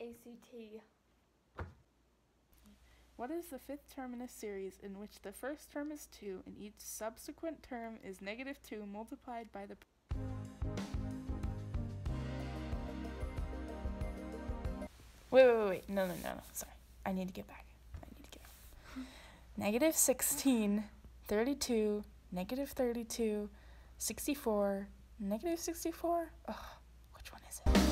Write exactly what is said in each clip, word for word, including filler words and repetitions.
A C T. What is the fifth term in a series in which the first term is two and each subsequent term is negative two multiplied by the... Wait, wait, wait, wait. No, no, no, no. Sorry. I need to get back. I need to get back. Negative sixteen, thirty-two, negative thirty-two, sixty-four, negative sixty-four. Ugh, which one is it?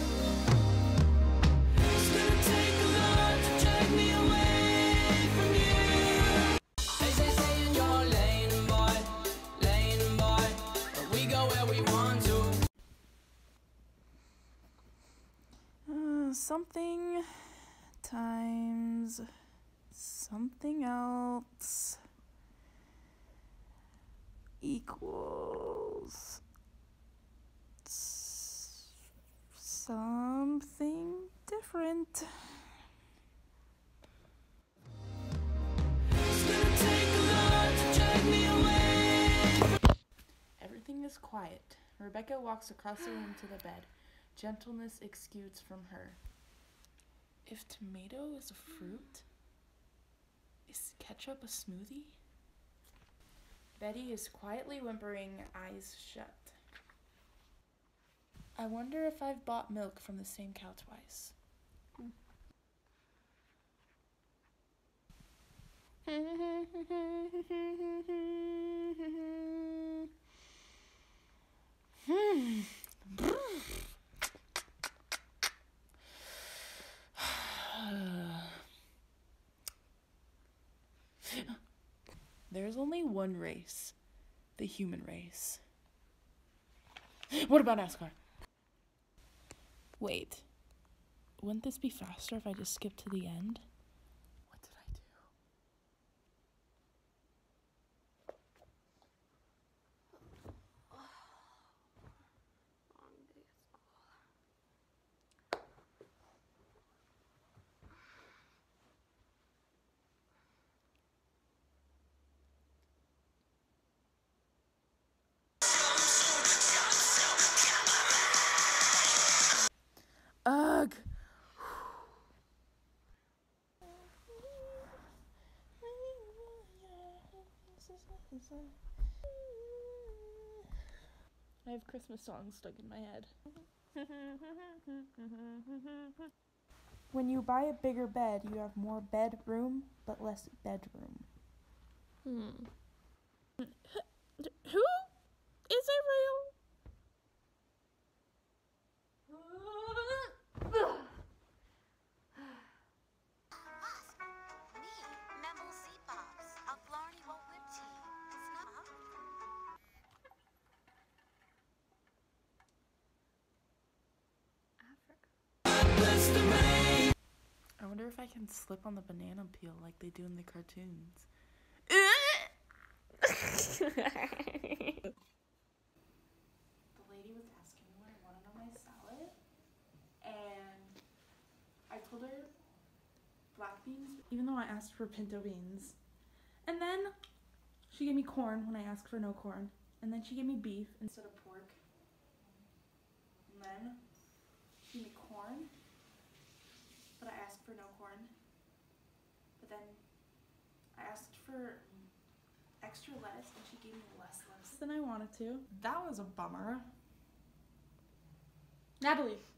It's gonna take a lot to drag me away from you. They say stay in your lane, boy, lane, boy, but we go where we want to. Uh, something times something else equals something different. It's gonna take a lot to drag me away. Everything is quiet. Rebecca walks across the room to the bed. Gentleness exudes from her. If tomato is a fruit, is ketchup a smoothie? Betty is quietly whimpering, eyes shut. I wonder if I've bought milk from the same cow twice. Hmm. There's only one race, the human race. What about NASCAR? Wait, wouldn't this be faster if I just skip to the end? What did I do? Long day at school. Ugh. I have Christmas songs stuck in my head. When you buy a bigger bed, you have more bedroom, but less bedroom. Hmm. Who? Is it real? I wonder if I can slip on the banana peel like they do in the cartoons. The lady was asking me what I wanted on my salad, and I told her black beans, even though I asked for pinto beans. And then she gave me corn when I asked for no corn. And then she gave me beef instead of pork. And then she gave me corn, but I asked for no corn. But then I asked for extra lettuce and she gave me less lettuce than I wanted to. That was a bummer. Natalie.